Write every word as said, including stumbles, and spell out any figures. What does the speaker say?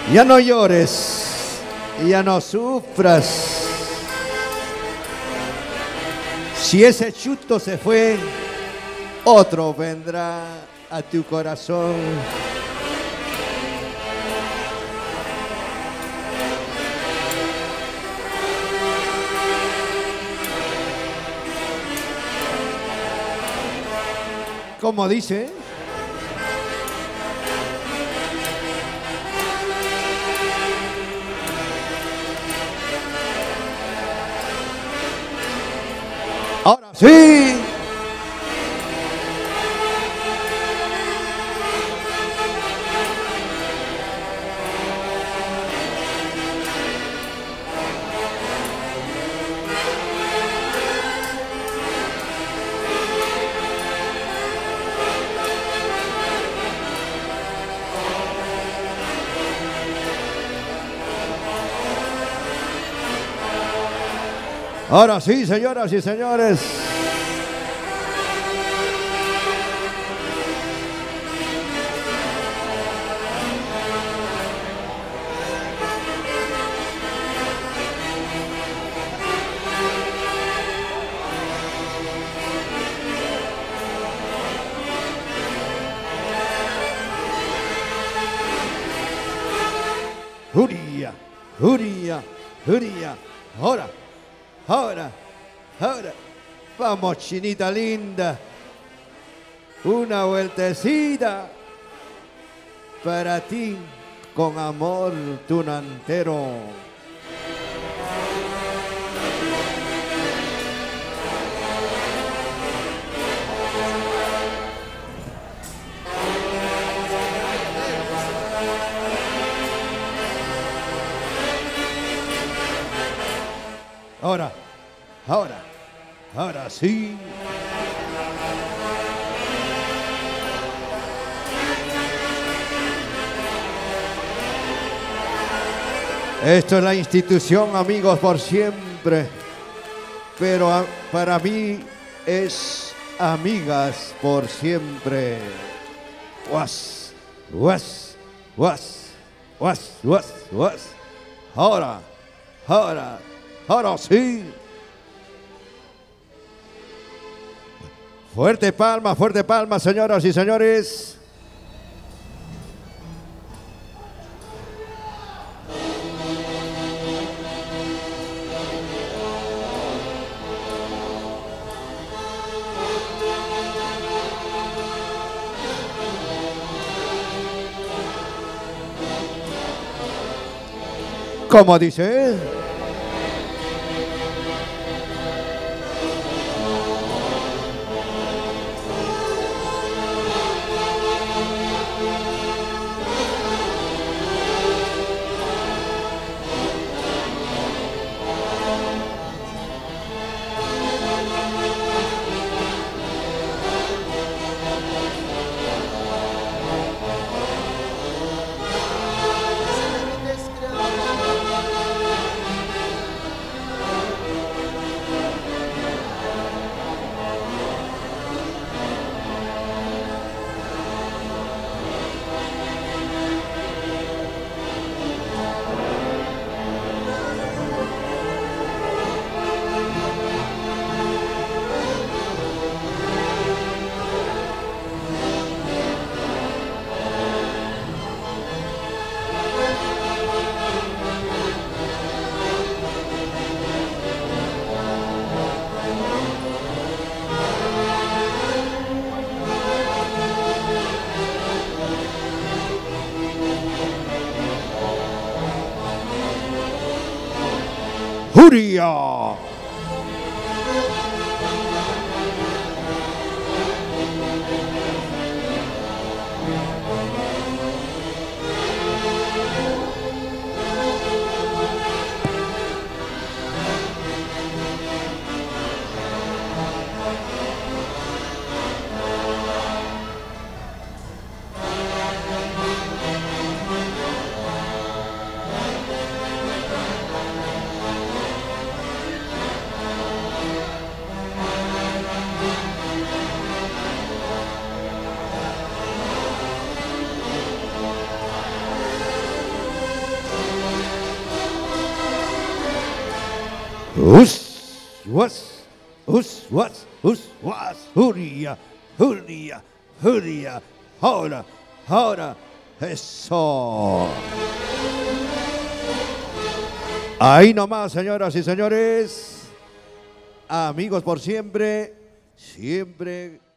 Ya no llores, ya no sufras. Si ese chuto se fue, otro vendrá a tu corazón. ¿Cómo dice? Ahora sí. Ahora sí, señoras y señores. Juria, Juria, Juria. Ahora. Ahora, ahora, vamos, chinita linda, una vueltecita para ti con amor tunantero. Ahora, ahora, ahora sí. Esto es la institución, amigos, por siempre. Pero a, para mí es amigas por siempre. Was, was, was, was, was, was. Ahora, ahora. Ahora sí. Fuerte palma, fuerte palma, señoras y señores. ¿Cómo dice? Juria. Us, was, us, was, us, was, Julia, Julia, Julia. Ahora, ahora, eso. Ahí nomás, señoras y señores. Amigos por siempre, siempre